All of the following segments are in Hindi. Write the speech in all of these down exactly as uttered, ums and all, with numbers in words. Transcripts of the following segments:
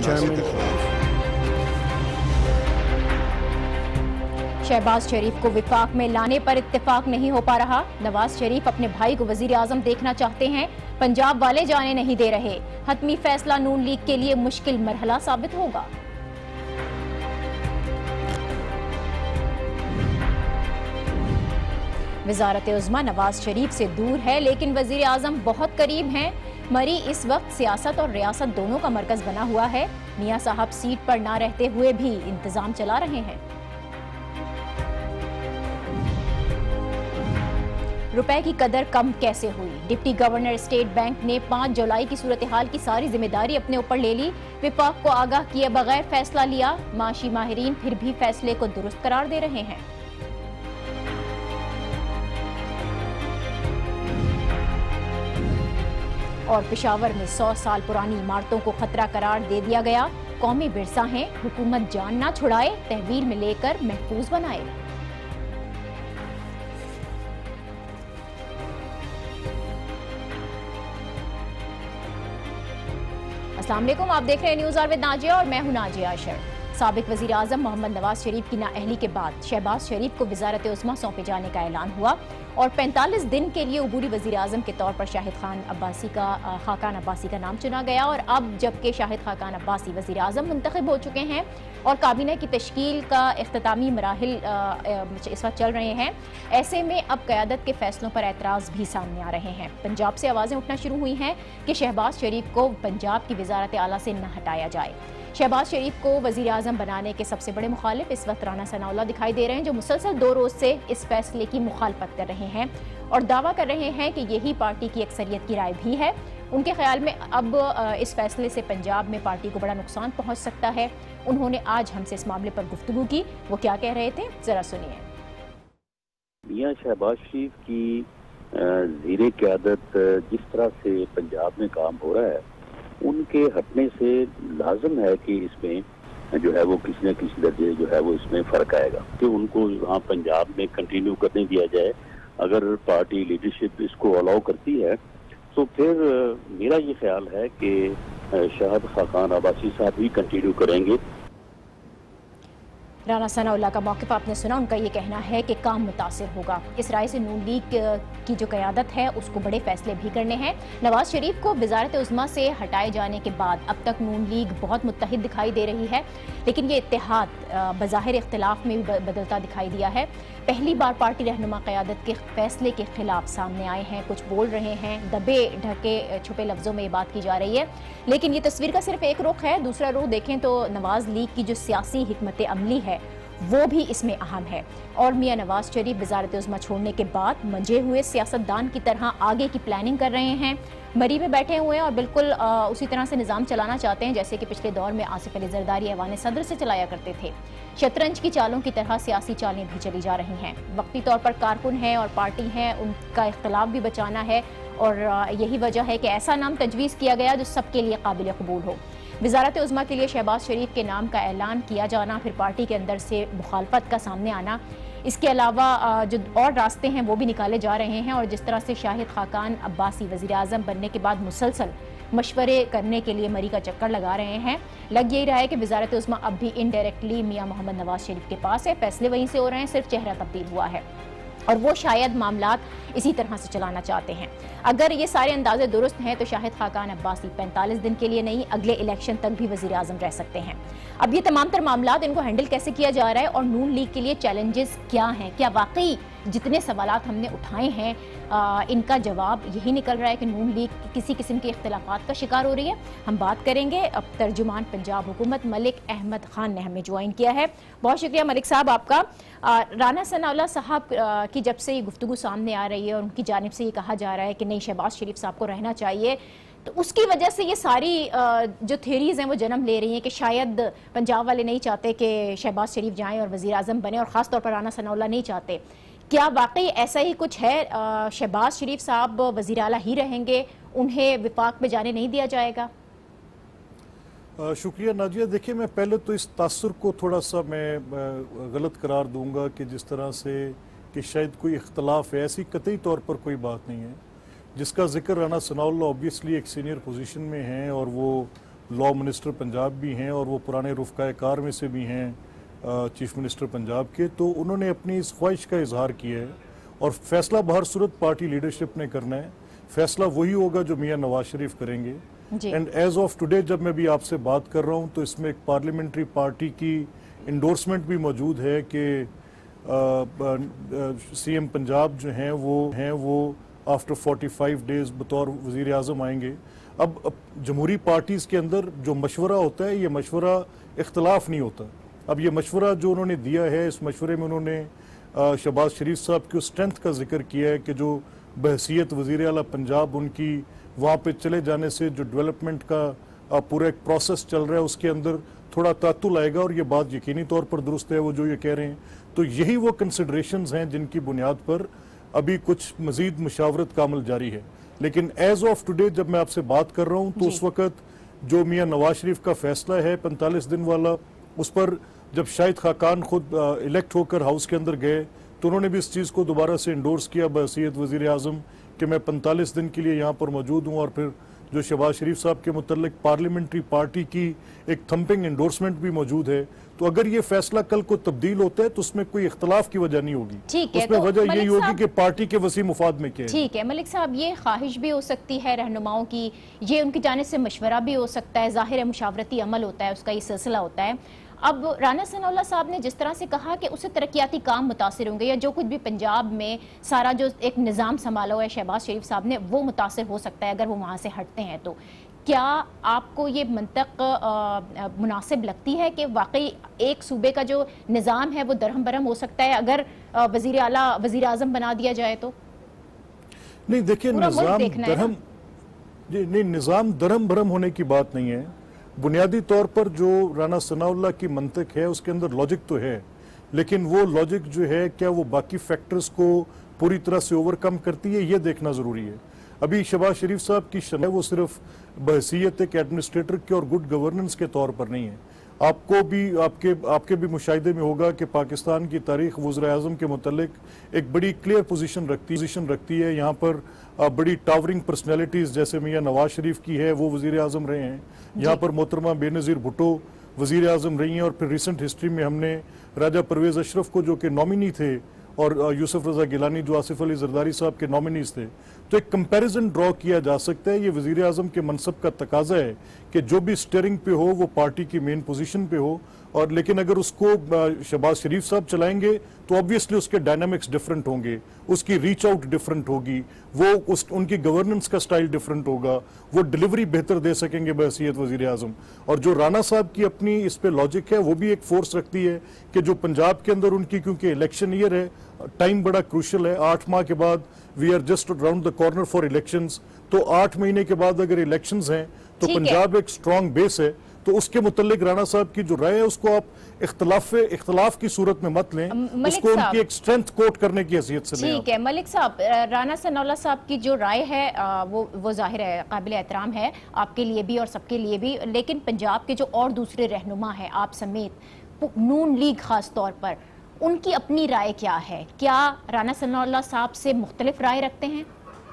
शहबाज शरीफ को विफाक में लाने पर इत्तेफाक नहीं हो पा रहा। नवाज शरीफ अपने भाई को वजीर आजम देखना चाहते हैं, पंजाब वाले जाने नहीं दे रहे। हतमी फैसला नून लीग के लिए मुश्किल मरहला साबित होगा। वजारत उज़्मा नवाज शरीफ से दूर है लेकिन वजीर आजम बहुत करीब हैं। मरी इस वक्त सियासत और रियासत दोनों का मरकज बना हुआ है। मियां साहब सीट पर ना रहते हुए भी इंतजाम चला रहे हैं। रुपए की कदर कम कैसे हुई? डिप्टी गवर्नर स्टेट बैंक ने पाँच जुलाई की सूरत हाल की सारी जिम्मेदारी अपने ऊपर ले ली। विफाक को आगाह किए बगैर फैसला लिया। माशी माहिरीन फिर भी फैसले को दुरुस्त करार दे रहे हैं। और पेशावर में सौ साल पुरानी इमारतों को खतरा करार दे दिया गया। कौमी विरसा है, हुकूमत जान ना छुड़ाए, तहवील में लेकर महफूज बनाए। अस्सलाम वालेकुम, आप देख रहे हैं न्यूज़ आवर विद नाजिया और मैं हूं नाजिया अशर। साबिक वज़ीर आज़म मोहम्मद नवाज शरीफ की नाअहली के बाद शहबाज शरीफ को वज़ारत उज़्मा सौंपे जाने का ऐलान हुआ और पैंतालीस दिन के लिए उबूरी वज़ीर आज़म के तौर पर शाहिद खान अब्बासी का खाकान अब्बासी का नाम चुना गया। और अब जबकि शाहिद खाकान अब्बासी वज़ीर आज़म मुंतखब हो चुके हैं और काबीना की तश्कील का इख्तितामी मराहिल इस वक्त चल रहे हैं, ऐसे में अब क़यादत के फैसलों पर एतराज़ भी सामने आ रहे हैं। पंजाब से आवाज़ें उठना शुरू हुई हैं कि शहबाज शरीफ को पंजाब की वज़ारत आला से न हटाया जाए। शहबाज शरीफ को वज़ीर आज़म बनाने के सबसे बड़े मुखालिफ इस वक्त राना सनाउल्लाह दिखाई दे रहे हैं, जो मुसलसल दो रोज़ से इस फैसले की मुखालफत कर रहे हैं और दावा कर रहे हैं कि यही पार्टी की अक्सरियत की राय भी है। उनके ख्याल में अब इस फैसले से पंजाब में पार्टी को बड़ा नुकसान पहुंच सकता है। उन्होंने आज हमसे इस मामले पर गुफ्तगू की, वो क्या कह रहे थे जरा सुनिए। मियां शहबाज शरीफ की ज़ीरे क़यादत जिस तरह से पंजाब में काम हो रहा है, उनके हटने से लाजम है कि इसमें जो है वो किसी न किसी दर्जे जो है वो इसमें फ़र्क आएगा कि उनको वहाँ पंजाब में कंटिन्यू करने दिया जाए। अगर पार्टी लीडरशिप इसको अलाउ करती है तो फिर मेरा ये ख्याल है कि शाहिद खाकान अब्बासी साहब भी कंटिन्यू करेंगे। राना सनाउल्लाह का मौक़िफ़ आपने सुना, उनका ये कहना है कि काम मुतासिर होगा। इस राय से नून लीग की जो क़यादत है उसको बड़े फैसले भी करने हैं। नवाज शरीफ को वज़ारत उज़्मा से हटाए जाने के बाद अब तक नून लीग बहुत मुत्तहिद दिखाई दे रही है, लेकिन ये इत्तेहाद बज़ाहिर इख्तिलाफ में भी बदलता दिखाई दिया है। पहली बार पार्टी रहनुमा क़यादत के फैसले के खिलाफ सामने आए हैं, कुछ बोल रहे हैं, दबे ढके छुपे लफ्ज़ों में ये बात की जा रही है, लेकिन ये तस्वीर का सिर्फ एक रुख है। दूसरा रुख देखें तो नवाज लीग की जो सियासी हिकमत अमली है वो भी इसमें अहम है। और मियां नवाज शरीफ वज़ारत उज़्मा छोड़ने के बाद मंजे हुए सियासतदान की तरह आगे की प्लानिंग कर रहे हैं। मरी में बैठे हुए हैं और बिल्कुल आ, उसी तरह से निज़ाम चलाना चाहते हैं जैसे कि पिछले दौर में आसिफ अली ज़रदारी ऐवान सदर से चलाया करते थे। शतरंज की चालों की तरह सियासी चालें भी चली जा रही हैं। वक्ती तौर पर कारकुन हैं और पार्टी हैं, उनका इख्तलाफ भी बचाना है और यही वजह है कि ऐसा नाम तजवीज़ किया गया जो सबके लिए काबिल कबूल हो। वज़ारत उज़्मा के लिए शहबाज शरीफ के नाम का ऐलान किया जाना, फिर पार्टी के अंदर से मुखालफत का सामने आना, इसके अलावा जो और रास्ते हैं वो भी निकाले जा रहे हैं। और जिस तरह से शाहिद खाकान अब्बासी वज़ीर आज़म बनने के बाद मुसलसल मशवरे करने के लिए मरी का चक्कर लगा रहे हैं, लग यही रहा है कि वज़ारत उज़्मा अब भी इनडायरेक्टली मियां मोहम्मद नवाज शरीफ के पास है। फैसले वहीं से हो रहे हैं, सिर्फ चेहरा तब्दील हुआ है और वो शायद मामलात इसी तरह से चलाना चाहते हैं। अगर ये सारे अंदाजे दुरुस्त हैं तो शाहिद खाकान अब्बासी पैंतालीस दिन के लिए नहीं, अगले इलेक्शन तक भी वज़ीर आज़म रह सकते हैं। अब ये तमाम तर मामलात, इनको हैंडल कैसे किया जा रहा है और नून लीग के लिए चैलेंजेस क्या हैं? क्या वाकई जितने सवालात हमने उठाए हैं आ, इनका जवाब यही निकल रहा है कि नून लीग किसी किस्म के इख्तिलाफात का शिकार हो रही है? हम बात करेंगे। अब तर्जुमान पंजाब हुकूमत मलिक अहमद खान ने हमें ज्वाइन किया है। बहुत शुक्रिया मलिक साहब आपका। आ, राना सनाउल्लाह साहब की जब से ये गुफ्तगू सामने आ रही है और उनकी जानिब से ये कहा जा रहा है कि नहीं शहबाज शरीफ साहब को रहना चाहिए, तो उसकी वजह से ये सारी जो थ्योरीज हैं वो जन्म ले रही हैं कि शायद पंजाब वाले नहीं चाहते कि शहबाज शरीफ जाएं और वज़ीर आज़म बने और ख़ास तौर पर राना सनाउल्लाह नहीं चाहते। क्या वाकई ऐसा ही कुछ है? शहबाज शरीफ साहब वज़ीर आला ही रहेंगे, उन्हें विफाक में जाने नहीं दिया जाएगा? शुक्रिया नाजिया। देखिए, मैं पहले तो इस तासुर को थोड़ा सा मैं गलत करार दूंगा कि जिस तरह से कि शायद कोई इख्तलाफ है, ऐसी कतई तौर पर कोई बात नहीं है। जिसका जिक्र राना सनाउल्लाह ऑब्वियसली एक सीनियर पोजीशन में हैं और वो लॉ मिनिस्टर पंजाब भी हैं और वो पुराने रुफ़क़ाए कार में से भी हैं चीफ मिनिस्टर पंजाब के, तो उन्होंने अपनी इस ख्वाहिश का इजहार किया है और फैसला बहर सूरत पार्टी लीडरशिप ने करना है। फैसला वही होगा जो मियां नवाज शरीफ करेंगे। एंड एज ऑफ टुडे जब मैं भी आपसे बात कर रहा हूं तो इसमें एक पार्लियामेंट्री पार्टी की इंडोर्समेंट भी मौजूद है कि सीएम पंजाब जो हैं वो हैं वो आफ्टर पैंतालीस डेज बतौर वजीर आजम आएंगे। अब, अब जमहूरी पार्टीज के अंदर जो मशवरा होता है ये मशवरा इख्तलाफ नहीं होता। अब ये मशवरा जो उन्होंने दिया है, इस मशवरे में उन्होंने शहबाज शरीफ साहब की स्ट्रेंथ का जिक्र किया है कि जो बहसीयत वज़ीर आला पंजाब उनकी वहाँ पे चले जाने से जो डेवलपमेंट का पूरा एक प्रोसेस चल रहा है उसके अंदर थोड़ा तातुल आएगा और ये बात यकीनी तौर पर दुरुस्त है वो जो ये कह रहे हैं। तो यही वो कंसिडरेशंस हैं जिनकी बुनियाद पर अभी कुछ मजीद मुशावरत का अमल जारी है। लेकिन एज ऑफ टुडे जब मैं आपसे बात कर रहा हूँ तो उस वक्त जो मियाँ नवाज शरीफ का फैसला है पैंतालीस दिन वाला, उस पर जब शाहिद खाकान खुद इलेक्ट होकर हाउस के अंदर गए तो उन्होंने भी इस चीज़ को दोबारा से इंडोर्स किया बहसीयत वज़ीर आज़म कि मैं पैंतालीस दिन के लिए यहाँ पर मौजूद हूँ। और फिर जो शहबाज शरीफ साहब के मुतल्लिक पार्लियामेंट्री पार्टी की एक थम्पिंग इंडोर्समेंट भी मौजूद है। तो अगर ये फैसला कल को तब्दील होता है तो उसमें कोई इख्तलाफ की वजह नहीं होगी, उसमें तो वजह यही होगी कि पार्टी के वसी मुफाद में क्या है। ठीक है मलिक साहब, ये ख्वाहिश भी हो सकती है रहनुमाओं की, ये उनकी जानिब से मशवरा भी हो सकता है, जाहिर है मुशावरती अमल होता है, उसका ये सिलसिला होता है। अब राना सनाउल्लाह साहब ने जिस तरह से कहा कि उससे तरक्याती काम मुतासिर होंगे या जो कुछ भी पंजाब में सारा जो एक निज़ाम संभाला हुआ है शहबाज शरीफ साहब ने वो मुतासिर हो सकता है अगर वो वहाँ से हटते हैं। तो क्या आपको ये मंतक मुनासिब लगती है कि वाकई एक सूबे का जो निज़ाम है वो दरहम बरहम हो सकता है अगर वज़ीर आला वज़ीर आज़म बना दिया जाए? तो नहीं, देखिए निज़ाम दरहम जी नहीं, निज़ाम दरहम बरहम होने की बात नहीं है। बुनियादी तौर पर जो राना सनाउल्लाह की मंतक है उसके अंदर लॉजिक तो है, लेकिन वो लॉजिक जो है क्या वो बाकी फैक्टर्स को पूरी तरह से ओवरकम करती है, ये देखना ज़रूरी है। अभी शहबाज शरीफ साहब की शन है वो सिर्फ बहसीयत एक एडमिनिस्ट्रेटर के और गुड गवर्नेंस के तौर पर नहीं है। आपको भी आपके आपके भी मुशाहिदे में होगा कि पाकिस्तान की तारीख वज़ीर आज़म के मुतल्लिक एक बड़ी क्लियर पोजीशन रखती पोजीशन रखती है। यहाँ पर बड़ी टावरिंग पर्सनैलिटीज़ जैसे मियाँ नवाज शरीफ की है वो वज़ीर आज़म रहे हैं, यहाँ पर मोहतरमा बेनज़ीर भुट्टो वज़ीर आज़म रही हैं और फिर रिसेंट हिस्ट्री में हमने राजा परवेज़ अशरफ को जो कि नॉमिनी थे और यूसुफ रज़ा गिलानी जो आसिफ अली जरदारी साहब के नॉमिनीज थे, तो एक कंपैरिजन ड्रॉ किया जा सकता है। ये वज़ीर आज़म के मनसब का तकाजा है कि जो भी स्टीयरिंग पे हो वो पार्टी की मेन पोजीशन पे हो, और लेकिन अगर उसको शहबाज शरीफ साहब चलाएंगे तो ऑब्वियसली उसके डायनामिक्स डिफरेंट होंगे, उसकी रीच आउट डिफरेंट होगी, वो उस उनकी गवर्नेंस का स्टाइल डिफरेंट होगा, वो डिलीवरी बेहतर दे सकेंगे बहसीयत वज़ीर आज़म। और जो राना साहब की अपनी इस पे लॉजिक है वो भी एक फोर्स रखती है कि जो पंजाब के अंदर उनकी, क्योंकि इलेक्शन ईयर है, टाइम बड़ा क्रूशल है, आठ माह के बाद we are just round the corner for elections, तो आठ महीने के बाद अगर इलेक्शंस हैं तो पंजाब एक स्ट्रॉन्ग बेस है। तो उसके मुतल्लिक राना साहब की जो राय है उसको आप इख्तलाफ इख्तलाफ की सूरत में मत लें, उसको उनकी एक स्ट्रेंथ कोट करने की हैसियत से लें। ठीक है मलिक साहब, राना सनाउल्लाह साहब की जो राय है वो वो जाहिर है काबिल एहतराम है आपके लिए भी और सबके लिए भी, लेकिन पंजाब के जो और दूसरे रहनुमा हैं आप समेत, नून लीग खास तौर पर, उनकी अपनी राय क्या है? क्या राना सनाउल्लाह साहब से मुख्तलिफ राय रखते हैं?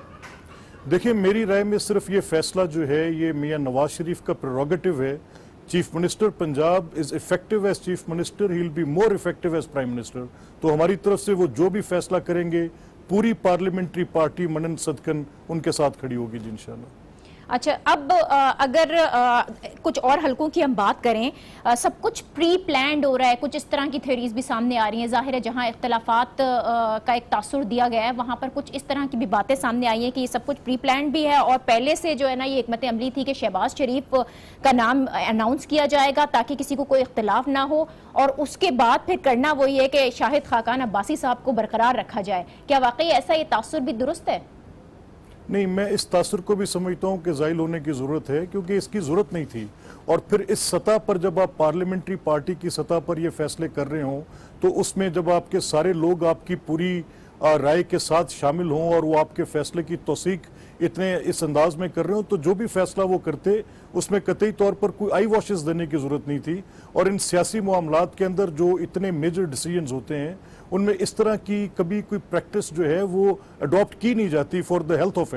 देखिए, मेरी राय में सिर्फ ये फैसला जो है ये मियां नवाज शरीफ का प्रेरोगेटिव है। Chief minister Punjab is effective as chief minister, he will be more effective as prime minister. तो हमारी तरफ से वो जो भी फैसला करेंगे पूरी पार्लियामेंट्री पार्टी मनन सदकन उनके साथ खड़ी होगी जी इंशाल्लाह। अच्छा, अब आ, अगर आ, कुछ और हलकों की हम बात करें, आ, सब कुछ प्री प्लान्ड हो रहा है, कुछ इस तरह की थ्योरीज भी सामने आ रही हैं। जाहिर है जहां इख्तलाफात का एक तासुर दिया गया है वहां पर कुछ इस तरह की भी बातें सामने आई हैं कि ये सब कुछ प्री प्लान्ड भी है और पहले से जो है ना ये हिकमत अमली थी कि शहबाज शरीफ का नाम अनाउंस किया जाएगा ताकि किसी को कोई इख्तलाफ ना हो, और उसके बाद फिर करना वही है कि शाहिद खाकान अब्बासी साहब को बरकरार रखा जाए। क्या वाकई ऐसा ये तासुर भी दुरुस्त है? नहीं, मैं इस तासुर को भी समझता हूँ कि ज़ाइल होने की ज़रूरत है, क्योंकि इसकी ज़रूरत नहीं थी। और फिर इस सतह पर जब आप पार्लियामेंट्री पार्टी की सतह पर ये फैसले कर रहे हों तो उसमें जब आपके सारे लोग आपकी पूरी राय के साथ शामिल हों और वो आपके फैसले की तौसीक इतने इस अंदाज में कर रहे हो, तो जो भी फैसला वो करते उसमें कतई तौर पर कोई आई वॉशेस देने की ज़रूरत नहीं थी। और इन सियासी मामलात के अंदर जो इतने मेजर डिसीजंस होते हैं उनमें इस तरह की कभी कोई प्रैक्टिस जो है वो अडॉप्ट की नहीं जाती for the health of it.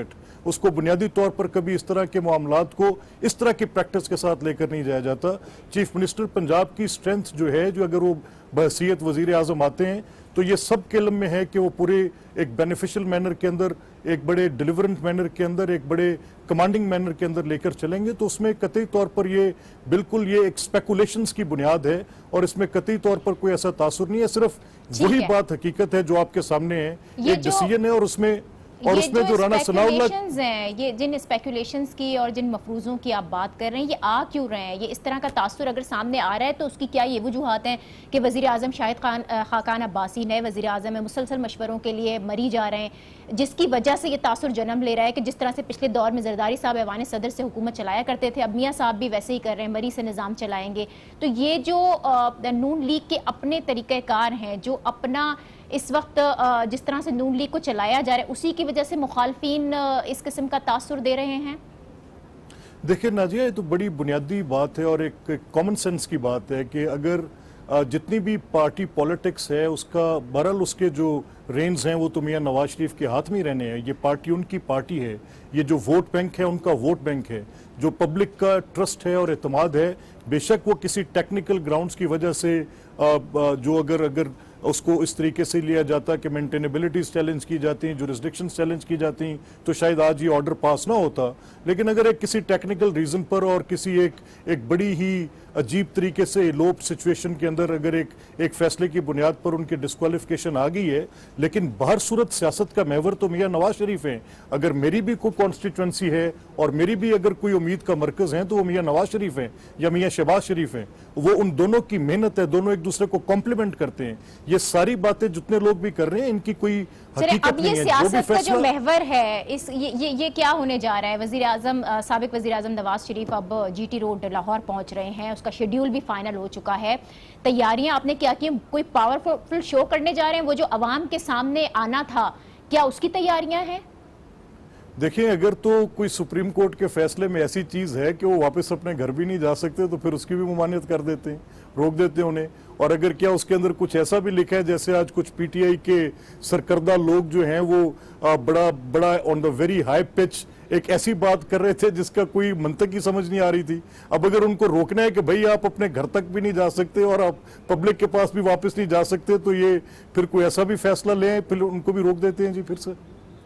उसको बुनियादी तौर पर कभी इस तरह के मामलात को इस तरह की प्रैक्टिस के साथ लेकर नहीं जाया जाता। चीफ मिनिस्टर पंजाब की स्ट्रेंथ जो है, जो अगर वो बहसीयत वजीर आजम आते हैं तो ये सब के इल्म में है कि वो पूरे एक बेनिफिशियल मैनर के अंदर, एक बड़े डिलीवरेंट मैनर के अंदर, एक बड़े कमांडिंग मैनर के अंदर लेकर चलेंगे। तो उसमें कतई तौर पर ये बिल्कुल ये एक स्पेकुलेशंस की बुनियाद है और इसमें कतई तौर पर कोई ऐसा तासुर नहीं है। सिर्फ वही बात हकीकत है जो आपके सामने है, एक डिसीजन है और उसमें और उसमें जो राना सनाउल्लाह हैं, ये जिन स्पेकुलेशंस की और जिन मफरूजों की आप बात कर रहे हैं, ये आ क्यों रहे हैं? ये इस तरह का तासुर अगर सामने आ रहा है तो उसकी क्या ये वजूहात हैं कि वज़ीर आज़म शाहिद खान खाकान अब्बासी नए वज़ीर आज़म है, मुसलसल मशवरों के लिए मरी जा रहे हैं, जिसकी वजह से ये तासुर जन्म ले रहा है कि जिस तरह से पिछले दौर में जरदारी साहब ऐवान सदर से हुकूमत चलाया करते थे, अब मियाँ साहब भी वैसे ही कर रहे हैं, मरी से निज़ाम चलाएंगे। तो ये जो नून लीग के अपने तरीक़ेकार हैं, जो अपना इस वक्त जिस तरह से नून लीग को चलाया जा रहा है, उसी की वजह से मुखालफीन इस किस्म का तासुर दे रहे हैं। देखिए नाजिया, ये तो बड़ी बुनियादी बात है और एक कॉमन सेंस की बात है कि अगर जितनी भी पार्टी पॉलिटिक्स है उसका बहरहाल उसके जो रेंज हैं वो तो मियां नवाज शरीफ के हाथ में ही रहने हैं। ये पार्टी उनकी पार्टी है, ये जो वोट बैंक है उनका वोट बैंक है, जो पब्लिक का ट्रस्ट है और एतमाद है। बेशक वो किसी टेक्निकल ग्राउंड्स की वजह से जो अगर अगर उसको इस तरीके से लिया जाता कि मेंटेनेबिलिटीज चैलेंज की जाती, जुरिस्डिक्शन चैलेंज की जाती, तो शायद आज ये ऑर्डर पास ना होता। लेकिन अगर एक किसी टेक्निकल रीजन पर और किसी एक एक बड़ी ही अजीब तरीके से लोप सिचुएशन के अंदर अगर एक एक फैसले की बुनियाद पर उनकी डिस्क्वालिफिकेशन आ गई है, लेकिन बाहर सूरत सियासत का महवर तो मियां नवाज शरीफ हैं। अगर मेरी भी कोई कॉन्स्टिट्यूंसी है और मेरी भी अगर कोई उम्मीद का मरकज है तो वो मियां नवाज शरीफ हैं या मियां शहबाज शरीफ हैं। वो उन दोनों की मेहनत है, दोनों एक दूसरे को कॉम्प्लीमेंट करते हैं। ये सारी बातें जितने लोग भी कर रहे हैं इनकी कोई हकीकत नहीं है। जो भी फैसला, जो महवर है इस ये ये, ये क्या होने जा रहा है? वजीर आजम साबिक वजीर आजम नवाज शरीफ अब जीटी रोड लाहौर पहुंच रहे हैं, उसका शेड्यूल भी फाइनल हो चुका है। तैयारियां आपने क्या की? कोई पावरफुल शो करने जा रहे हैं? वो जो अवाम के सामने आना था, क्या उसकी तैयारियां हैं? देखिए, अगर तो कोई सुप्रीम कोर्ट के फैसले में ऐसी चीज है कि वो वापस अपने घर भी नहीं जा सकते तो फिर उसकी भी ममानियत कर देते हैं, रोक देते हैं उन्हें। और अगर क्या उसके अंदर कुछ ऐसा भी लिखा है जैसे आज कुछ पीटीआई के सरकर्दा लोग जो हैं वो बड़ा बड़ा on the very high pitch एक ऐसी बात कर रहे थे जिसका कोई मंतक ही समझ नहीं आ रही थी। अब अगर उनको रोकना है कि भाई आप अपने घर तक भी नहीं जा सकते और आप पब्लिक के पास भी वापस नहीं जा सकते, तो ये फिर कोई ऐसा भी फैसला लें, फिर उनको भी रोक देते हैं जी फिर से।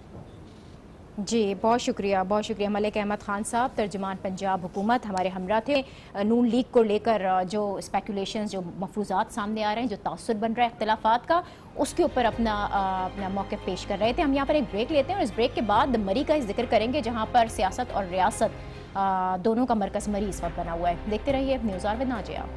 जी बहुत शुक्रिया, बहुत शुक्रिया मलिक अहमद खान साहब, तर्जुमान पंजाब हुकूमत हमारे हमरा थे। नून लीग को लेकर जो स्पेकुलेशंस, जो मफरूजात सामने आ रहे हैं, जो तासुर बन रहा है इख्तिलाफात का, उसके ऊपर अपना अपना मौक़िफ़ पेश कर रहे थे। हम यहाँ पर एक ब्रेक लेते हैं और इस ब्रेक के बाद मरी का जिक्र करेंगे जहाँ पर सियासत और रियासत दोनों का मरकज़ मरी इस वक्त बना हुआ है। देखते रहिए news hour with Nazia.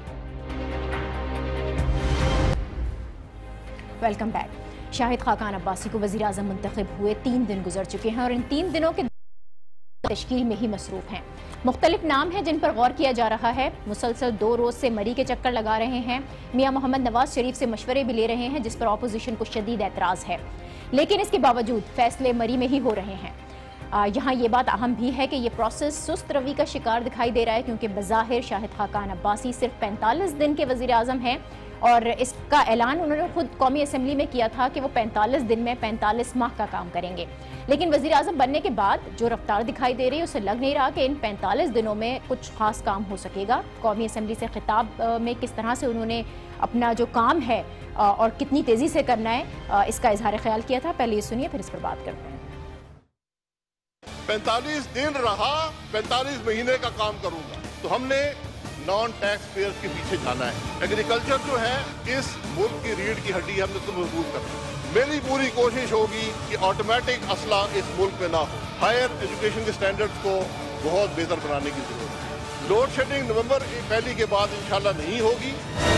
Welcome back. Shahid Khaqan Abbasi को वज़ीर आज़म मुंतखब हुए तीन दिन गुजर चुके हैं और इन तीन दिनों के तश्कील में ही मसरूफ़ हैं। मुख्तलिफ नाम हैं जिन पर गौर किया जा रहा है। मुसलसल दो रोज़ से मरी के चक्कर लगा रहे हैं। मियां मोहम्मद नवाज शरीफ से मशवरे भी ले रहे हैं जिस पर अपोजिशन को शदीद एतराज़ है, लेकिन इसके बावजूद फैसले मरी में ही हो रहे हैं। यहाँ ये बात अहम भी है कि ये प्रोसेस सुस्त रवि का शिकार दिखाई दे रहा है, क्योंकि बज़ाहिर शाहिद खाकान अब्बासी सिर्फ पैंतालीस दिन के वज़ीर आज़म हैं और इसका ऐलान उन्होंने खुद कौमी असम्बली में किया था कि वो पैंतालीस दिन में पैंतालीस माह का काम करेंगे। लेकिन वज़ीर आज़म बनने के बाद जो रफ्तार दिखाई दे रही है उससे लग नहीं रहा कि इन पैंतालीस दिनों में कुछ खास काम हो सकेगा। कौमी असम्बली से खिताब में किस तरह से उन्होंने अपना जो काम है और कितनी तेज़ी से करना है इसका इजहार ख्याल किया था। पहले ये सुनिए, फिर इस पर बात करते हैं। पैंतालीस दिन रहा, पैंतालीस महीने का काम करूंगा, तो हमने नॉन टैक्स पेयर्स के पीछे जाना है। एग्रीकल्चर जो है इस मुल्क की रीढ़ की हड्डी, हमने तो मजबूत करना है। मेरी पूरी कोशिश होगी कि ऑटोमेटिक असला इस मुल्क में ना हो। हायर एजुकेशन के स्टैंडर्ड्स को बहुत बेहतर बनाने की जरूरत है। लोड शेडिंग नवंबर पहली के बाद इंशाल्लाह नहीं होगी।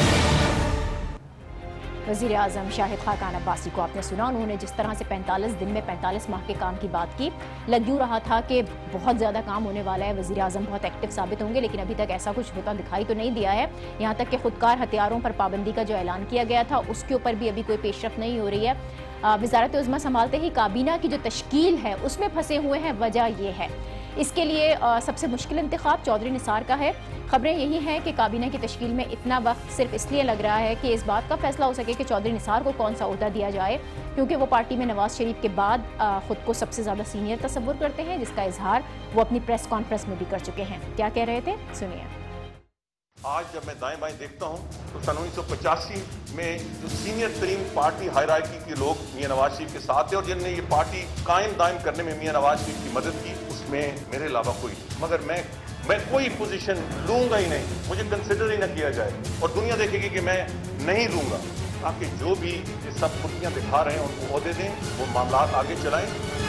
वज़ीर आज़म शाहिद खाकान अब्बासी को आपने सुना, उन्होंने जिस तरह से पैंतालीस दिन में पैंतालीस माह के काम की बात की, लग यूँ रहा था कि बहुत ज़्यादा काम होने वाला है, वज़ीर आज़म बहुत एक्टिव साबित होंगे, लेकिन अभी तक ऐसा कुछ होता दिखाई तो नहीं दिया है। यहाँ तक कि खुदकार हथियारों पर पाबंदी का जो ऐलान किया गया था उसके ऊपर भी अभी कोई पेशरफ नहीं हो रही है। वज़ारत उज़्मा संभालते ही काबीना की जो तश्कील है उसमें फंसे हुए हैं। वजह यह है इसके लिए सबसे मुश्किल इंतखाब चौधरी निसार का है। खबरें यही हैं कि काबीना की तश्कील में इतना वक्त सिर्फ इसलिए लग रहा है कि इस बात का फैसला हो सके कि चौधरी निसार को कौन सा ओहदा दिया जाए, क्योंकि वो पार्टी में नवाज शरीफ के बाद खुद को सबसे ज़्यादा सीनियर तस्वुर करते हैं, जिसका इजहार वो अपनी प्रेस कॉन्फ्रेंस में भी कर चुके हैं। क्या कह रहे थे, सुनिए। आज जब मैं दाएं बाएं देखता हूं तो सन उन्नीस सौ पचासी में जो सीनियर तरीन पार्टी हायरार्की के लोग मियां नवाज शरीफ के साथ थे और जिनने ये पार्टी कायम दायम करने में मियां नवाज शरीफ की मदद की, उसमें मेरे अलावा कोई, मगर मैं मैं कोई पोजीशन लूंगा ही नहीं, मुझे कंसिडर ही ना किया जाए और दुनिया देखेगी कि मैं नहीं लूंगा, ताकि जो भी ये सब कुर्तियां दिखा रहे हैं उनको ओहदे दें, वो मामला आगे चलाएं।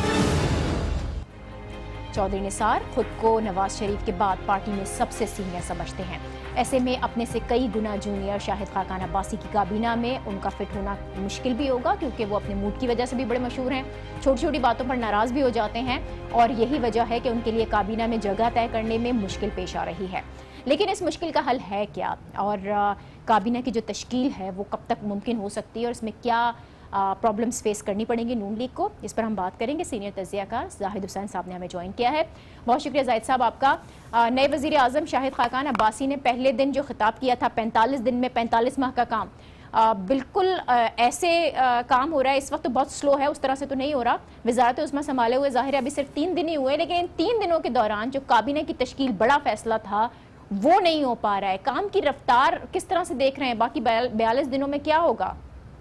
चौधरी निसार खुद को नवाज शरीफ के बाद पार्टी में सबसे सीनियर समझते हैं। ऐसे में अपने से कई गुना जूनियर शाहिद खाकान अब्बासी की काबीना में उनका फिट होना मुश्किल भी होगा, क्योंकि वो अपने मूड की वजह से भी बड़े मशहूर हैं, छोटी छोटी बातों पर नाराज भी हो जाते हैं और यही वजह है कि उनके लिए काबीना में जगह तय करने में मुश्किल पेश आ रही है। लेकिन इस मुश्किल का हल है क्या, और काबीना की जो तश्कील है वो कब तक मुमकिन हो सकती है और इसमें क्या प्रॉब्लम्स फेस करनी पड़ेंगी नून लीग को, इस पर हम बात करेंगे। सीनियर तज्जियाकार जाहिद हुसैन साहब ने हमें ज्वाइन किया है। बहुत शुक्रिया जाहिद साहब आपका। नए वज़ीर आज़म शाहिद खाकान अब्बासी ने पहले दिन जो खिताब किया था पैंतालीस दिन में पैंतालीस माह का काम, आ, बिल्कुल आ, ऐसे आ, काम हो रहा है इस वक्त तो बहुत स्लो है, उस तरह से तो नहीं हो रहा। वज़ारत उस्मा संभाले हुए ज़ाहिर है अभी सिर्फ तीन दिन ही हुए, लेकिन इन तीन दिनों के दौरान जो काबीना की तश्कील बड़ा फैसला था वो नहीं हो पा रहा है। काम की रफ्तार किस तरह से देख रहे हैं, बाकी बयालीस दिनों में क्या होगा?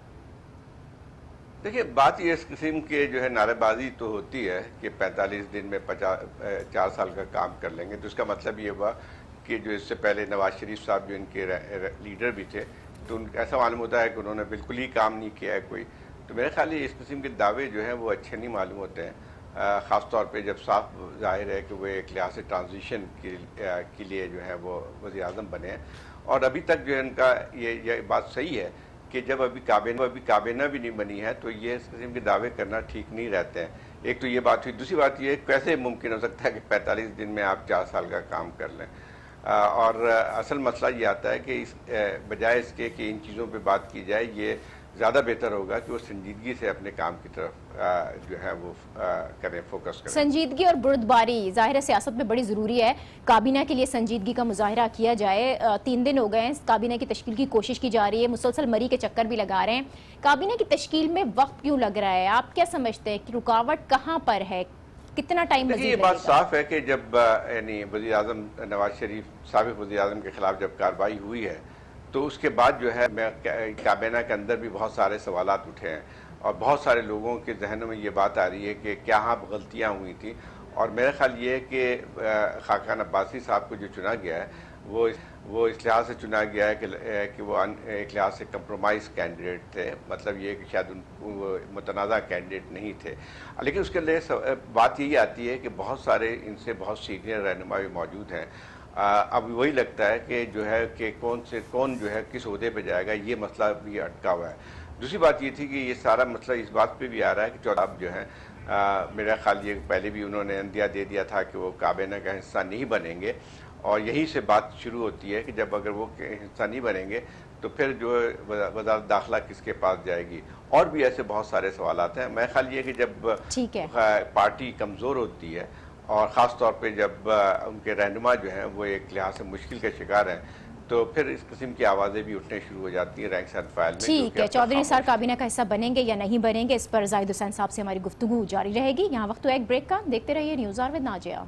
देखिए, बात ये इस किस्म के जो है नारेबाजी तो होती है कि पैंतालीस दिन में पचास चार साल का काम कर लेंगे, तो इसका मतलब ये हुआ कि जो इससे पहले नवाज शरीफ साहब जो इनके लीडर भी थे, तो उन ऐसा मालूम होता है कि उन्होंने बिल्कुल ही काम नहीं किया है कोई। तो मेरे ख्याल इस किस्म के दावे जो हैं वो अच्छे नहीं मालूम होते हैं, ख़ास तौर पे जब साफ जाहिर है कि वो एक लिहाज से ट्रांजिशन के, के लिए जो है वो वज़ीर आज़म बने हैं। और अभी तक जो है इनका ये ये बात सही है कि जब अभी काबीना अभी काबीना भी नहीं बनी है तो ये इस किस्म के दावे करना ठीक नहीं रहते हैं। एक तो ये बात हुई, दूसरी बात ये कैसे मुमकिन हो सकता है कि पैंतालीस दिन में आप चार साल का काम कर लें। आ, और असल मसला ये आता है कि इस बजाय इसके कि इन चीज़ों पे बात की जाए, ये ज़्यादा बेहतर होगा कि वो संजीदगी से अपने काम की तरफ आ, जो है वो आ, करें, फोकस करें। संजीदगी और बुर्दबारी ज़ाहिर है सियासत में बड़ी ज़रूरी है। काबीना के लिए संजीदगी का मुजाहरा किया जाए। तीन दिन हो गए हैं, काबीना की तश्कील की कोशिश की जा रही है, मुसलसल मरी के चक्कर भी लगा रहे हैं। काबीना की तश्कील में वक्त क्यों लग रहा है? आप क्या समझते हैं कि रुकावट कहाँ पर है, कितना टाइम लगेगा? ये बात साफ है कि जब यानी वज़ीर आज़म नवाज शरीफ साबिक़ वज़ीर आज़म के खिलाफ जब कार्रवाई हुई है तो उसके बाद जो है मैं काबीना के अंदर भी बहुत सारे सवालात उठे हैं और बहुत सारे लोगों के जहनों में ये बात आ रही है कि क्या हाँ गलतियाँ हुई थी। और मेरा ख्याल ये है कि खाकान अब्बासी साहब को जो चुना गया है वो वो इस लिहाज से चुना गया है कि, कि वो एक लिहाज से कंप्रोमाइज़ कैंडिडेट थे, मतलब ये कि शायद उन मुतनाज़ा कैंडिडेट नहीं थे। लेकिन उसके लिए बात यही आती है कि बहुत सारे इनसे बहुत सीनियर रहनुमा भी मौजूद हैं। अब वही लगता है कि जो है कि कौन से कौन जो है किस ओहदे पे जाएगा, ये मसला भी अटका हुआ है। दूसरी बात ये थी कि ये सारा मसला इस बात पे भी आ रहा है कि चौधरी जो है आ, मेरा ख्याल ये पहले भी उन्होंने अंदिया दे दिया था कि वो काबीना का हिस्सा नहीं बनेंगे और यहीं से बात शुरू होती है कि जब अगर वो हिस्सा नहीं बनेंगे तो फिर जो वज़ारत दाखिला किसके पास जाएगी, और भी ऐसे बहुत सारे सवालात हैं। मेरा ख्याल ये कि जब पार्टी कमज़ोर होती है और ख़ास तौर पे जब उनके रहनुमा जो हैं वो एक लिहाज से मुश्किल के शिकार हैं तो फिर इस किस्म की आवाज़ें भी उठने शुरू हो जाती हैं रैंक एंड फाइल में। ठीक है, चौधरी निसार काबीना का हिस्सा बनेंगे या नहीं बनेंगे, इस पर जाहिद हुसैन साहब से हमारी गुफ्तगू जारी रहेगी। यहाँ वक्त तो एक ब्रेक का, देखते रहिए news hour with Nazia.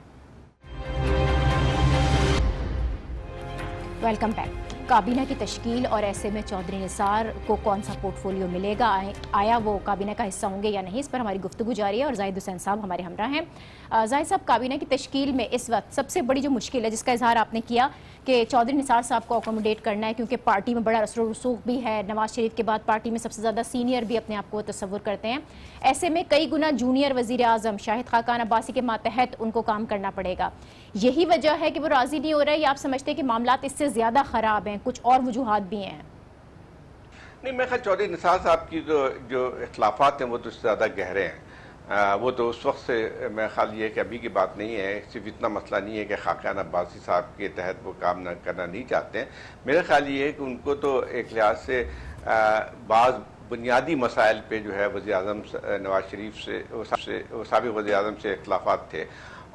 Welcome back. काबीना की तश्कील और ऐसे में चौधरी निसार को कौन सा पोर्टफोलियो मिलेगा, आया वो काबीना का हिस्सा होंगे या नहीं, इस पर हमारी गुफ्तगू जारी है और जाहिद हुसैन साहब हमारे हमरा हैं। जाहिद साहब, काबीना की तश्कील में इस वक्त सबसे बड़ी जो मुश्किल है जिसका इजहार आपने किया कि चौधरी निसार साहब को अकोमोडेट करना है, क्योंकि पार्टी में बड़ा रसूख रसूख भी है, नवाज शरीफ के बाद पार्टी में सबसे ज़्यादा सीनियर भी अपने आप को तस्वुर करते हैं। ऐसे में कई गुना जूनियर वज़ीर आज़म शाहिद खाकान अब्बासी के मातहत उनको काम करना पड़ेगा। यही वजह है कि वो राज़ी नहीं हो रहे, या आप समझते हैं कि मामलात इससे ज़्यादा ख़राब हैं, कुछ और वजूहात भी हैं? नहीं, मैं ख्याल चौधरी निसार साहब की जो जो इख्लाफात हैं वो तो ज़्यादा गहरे हैं। आ, वो तो उस वक्त से मेरा ख्याल ये है कि अभी की बात नहीं है। सिर्फ इतना मसला नहीं है कि खाकान अब्बासी साहब के तहत वो काम न करना नहीं चाहते हैं। मेरा ख्याल ये है कि उनको तो एक लिहाज से बाज़ बुनियादी मसाइल पे जो है वज़ीर आज़म नवाज शरीफ से साबिक़ वज़ीर आज़म से इख्लाफात थे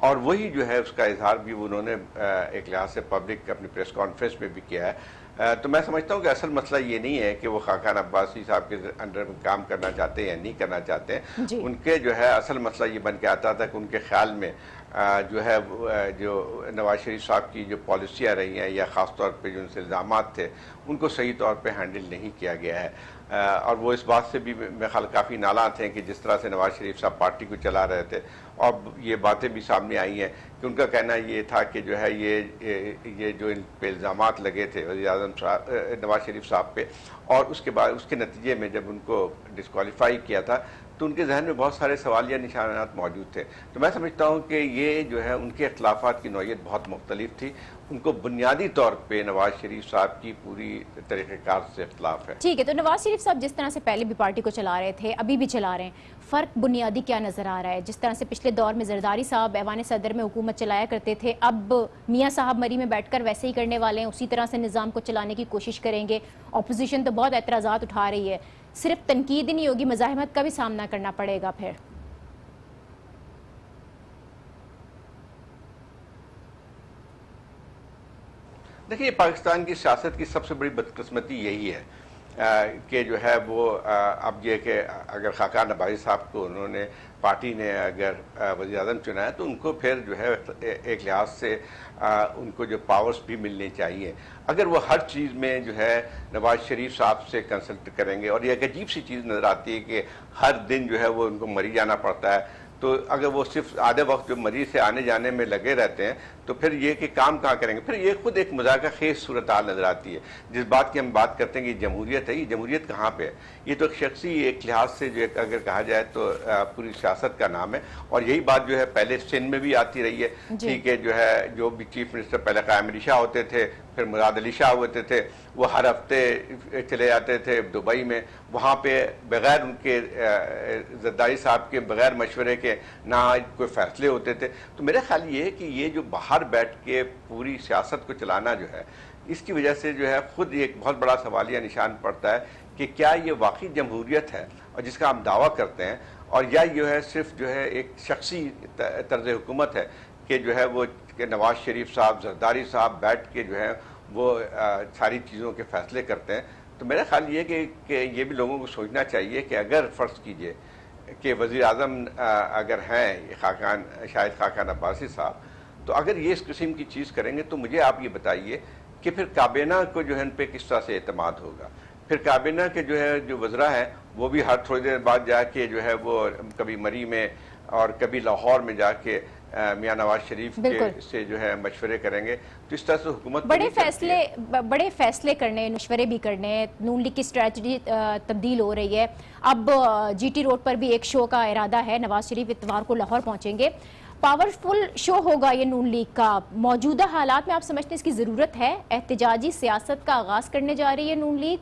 और वही जो है उसका इजहार भी उन्होंने एक लिहाज से पब्लिक अपनी प्रेस कॉन्फ्रेंस में भी किया है। तो मैं समझता हूँ कि असल मसला ये नहीं है कि वो खाकान अब्बासी साहब के अंडर में काम करना चाहते हैं या नहीं करना चाहते हैं। उनके जो है असल मसला ये बन के आता था कि उनके ख्याल में जो है जो नवाज शरीफ साहब की जो पॉलिसियाँ रही हैं या ख़ास तौर पे जो उनसे इल्ज़ाम थे उनको सही तौर पे हैंडल नहीं किया गया है। और वो इस बात से भी मेरे ख्याल काफ़ी नाला थे कि जिस तरह से नवाज शरीफ साहब पार्टी को चला रहे थे, और ये बातें भी सामने आई हैं कि उनका कहना ये था कि जो है ये ये जो इन पे इल्ज़ामात लगे थे वज़ीर आज़म साहब नवाज शरीफ साहब पे, और उसके बाद उसके नतीजे में जब उनको डिस्क्वालीफाई किया था तो उनके जहन में बहुत सारे सवालिया निशानात मौजूद थे। तो मैं समझता हूँ कि ये जो है उनके अख्लाफ़ात की नौइयत बहुत मुख्तलिफ थी। उनको बुनियादी तौर पे नवाज शरीफ साहब की पूरी तरीक़ेकार से इख्तलाफ है। ठीक है, तो नवाज शरीफ साहब जिस तरह से पहले भी पार्टी को चला रहे थे, अभी भी चला रहे हैं, फ़र्क बुनियादी क्या नज़र आ रहा है? जिस तरह से पिछले दौर में जरदारी साहब ऐवान सदर में हुकूमत चलाया करते थे, अब मियाँ साहब मरी में बैठकर वैसे ही करने वाले हैं, उसी तरह से निज़ाम को चलाने की कोशिश करेंगे। अपोजिशन तो बहुत एतराज़ात उठा रही है, सिर्फ तनकीद ही नहीं होगी, मज़ाहमत का भी सामना करना पड़ेगा। फिर देखिए, पाकिस्तान की सियासत की सबसे बड़ी बदकिस्मती यही है कि जो है वो आ, अब ये कि अगर खाकान अब्बासी साहब को उन्होंने पार्टी ने अगर वज़ीर आज़म चुना है तो उनको फिर जो है एक लिहाज से आ, उनको जो पावर्स भी मिलने चाहिए। अगर वो हर चीज़ में जो है नवाज शरीफ साहब से कंसल्ट करेंगे, और ये एक अजीब सी चीज़ नज़र आती है कि हर दिन जो है वो उनको मरी जाना पड़ता है, तो अगर वो सिर्फ आधे वक्त जो मरीज से आने जाने में लगे रहते हैं तो फिर ये कि काम कहाँ करेंगे? फिर ये खुद एक मजाका खेज सूरत हाल नज़र आती है। जिस बात की हम बात करते हैं कि जमहूरियत है, ये जमहूरियत कहाँ पे है? ये तो एक शख्सी एक लिहाज से जो अगर कहा जाए तो पूरी सियासत का नाम है, और यही बात जो है पहले सिंध में भी आती रही है। ठीक है, जो है जो भी चीफ मिनिस्टर पहले कायम अली शाह होते थे, फिर मुराद अली शाह होते थे, वो हर हफ्ते चले जाते थे दुबई में, वहाँ पे बग़ैर उनके ज़रदारी साहब के बग़ैर मशवरे के ना कोई फ़ैसले होते थे। तो मेरा ख्याल ये है कि ये जो बाहर बैठ के पूरी सियासत को चलाना जो है, इसकी वजह से जो है ख़ुद एक बहुत बड़ा सवालिया निशान पड़ता है कि क्या ये वाकई जमहूरियत है और जिसका हम दावा करते हैं, और या जो है सिर्फ जो है एक शख्सी तर्ज हुकूमत है कि जो है वो नवाज शरीफ साहब जरदारी साहब बैठ के जो है वो आ, सारी चीज़ों के फैसले करते हैं। तो मेरा ख्याल ये कि, कि ये भी लोगों को सोचना चाहिए कि अगर फ़र्ज़ कीजिए कि वज़ीर आज़म अगर हैं खाकान शायद खाकान अब्बासी साहब, तो अगर ये इस किस्म की चीज़ करेंगे तो मुझे आप ये बताइए कि फिर काबीना को जो है उन पर किस तरह से एतमाद होगा? फिर काबीना के जो है जो वज़रा हैं वो भी हर थोड़ी देर बाद जाके जो है वो कभी मरी में और कभी लाहौर में जाके मियां नवाज शरीफ के से जो है मशवरे करेंगे। तो इस तरह से हुकूमत बड़े फैसले बड़े फैसले करने, मशवरे भी करने, नून लीग की स्ट्रेटजी तब्दील हो रही है। अब जीटी रोड पर भी एक शो का इरादा है, नवाज शरीफ इतवार को लाहौर पहुंचेंगे। पावरफुल शो होगा ये नून लीग का। मौजूदा हालात में आप समझते हैं इसकी ज़रूरत है? एहतजाजी सियासत का आगाज़ करने जा रही है नून लीग?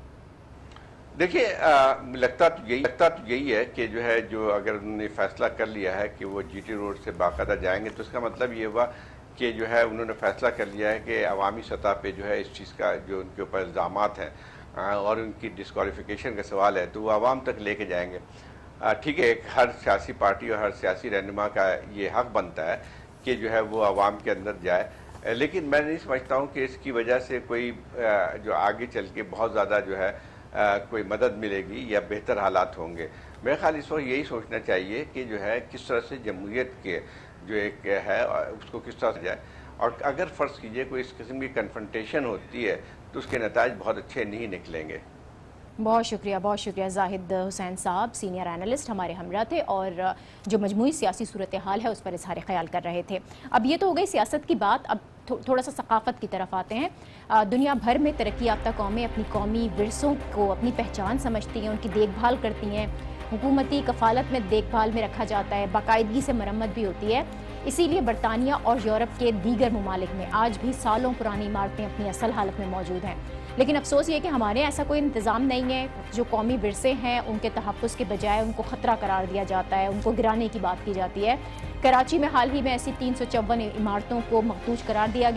देखिए, लगता तो यही लगता तो यही है कि जो है जो अगर उन्होंने फैसला कर लिया है कि वो जीटी रोड से बाकायदा जाएंगे, तो इसका मतलब ये हुआ कि जो है उन्होंने फैसला कर लिया है कि अवामी सतह पे जो है इस चीज़ का जो उनके ऊपर इल्ज़ामात हैं और उनकी डिस्क्वालिफिकेशन का सवाल है तो वो आवाम तक लेके जाएंगे। ठीक है, हर सियासी पार्टी और हर सियासी रहनुमा का ये हक़ बनता है कि जो है वो आवाम के अंदर जाए, लेकिन मैं नहीं समझता हूँ कि इसकी वजह से कोई जो आगे चल के बहुत ज़्यादा जो है आ, कोई मदद मिलेगी या बेहतर हालात होंगे। मेरे ख्याल इस वक्त यही सोचना चाहिए कि जो है किस तरह से जमहूरियत के जो एक है उसको किस तरह से जाए, और अगर फ़र्ज़ कीजिए कोई इस किस्म की कन्फ्रंटेशन होती है तो उसके नताइज बहुत अच्छे नहीं निकलेंगे। बहुत शुक्रिया बहुत शुक्रिया जाहिद हुसैन साहब, सीनियर एनालिस्ट हमारे हमरा थे और जो मजमूई सियासी सूरत हाल है उस पर इज़हार ख्याल कर रहे थे। अब ये तो हो गई सियासत की बात, अब थो, थोड़ा सा सकाफ़त की तरफ आते हैं। आ, दुनिया भर में तरक्की याफ्ता कौमें अपनी कौमी विरसों को अपनी पहचान समझती हैं, उनकी देखभाल करती हैं, हुकूमती कफ़ालत में देखभाल में रखा जाता है, बाकायदगी से मरम्मत भी होती है। इसीलिए बरतानिया और यूरोप के दीगर ममालिक में आज भी सालों पुरानी इमारतें अपनी असल हालत में मौजूद हैं। लेकिन अफसोस ये कि हमारे ऐसा कोई इंतज़ाम नहीं है। जो कौमी विरसे हैं उनके तहफ़्फ़ुज़ के बजाय उनको ख़तरा करार दिया जाता है, उनको गिराने की बात की जाती है। कराची में हाल ही में ऐसी तीन सौ चौवन इमारतों को मखदूज करार दिया गया।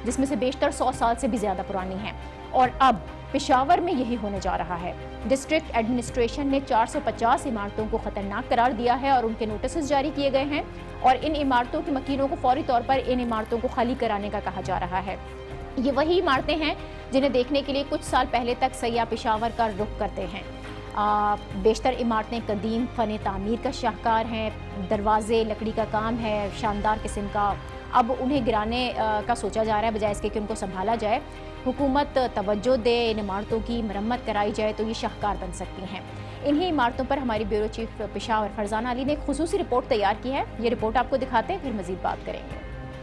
जिसमें से बेशतर सौ साल से भी ज्यादा पुरानी हैं। और अब पेशावर में यही होने जा रहा है। डिस्ट्रिक्ट एडमिनिस्ट्रेशन ने चार सौ पचास इमारतों को खतरनाक करार दिया है और उनके नोटिस जारी किए गए हैं और इन इमारतों के मकीनों को फौरी तौर पर इन इमारतों को खाली कराने का कहा जा रहा है। ये वही इमारतें हैं जिन्हें देखने के लिए कुछ साल पहले तक सयाह पेशावर का रुख करते हैं। आ, बेशतर इमारतें कदीम फन तामीर का शाहकार हैं, दरवाजे लकड़ी का काम है, शानदार किस्म का। अब उन्हें गिराने आ, का सोचा जा रहा है बजाय इसके कि उनको संभाला जाए। हुकूमत तवज्जो दे, इन इमारतों की मरम्मत कराई जाए तो ये शाहकार बन सकती हैं। इन्हीं इमारतों पर हमारी ब्यूरो चीफ पेशावर फरजाना अली ने एक खुसूसी रिपोर्ट तैयार की है। ये रिपोर्ट आपको दिखाते हैं, फिर मजीद बात करेंगे।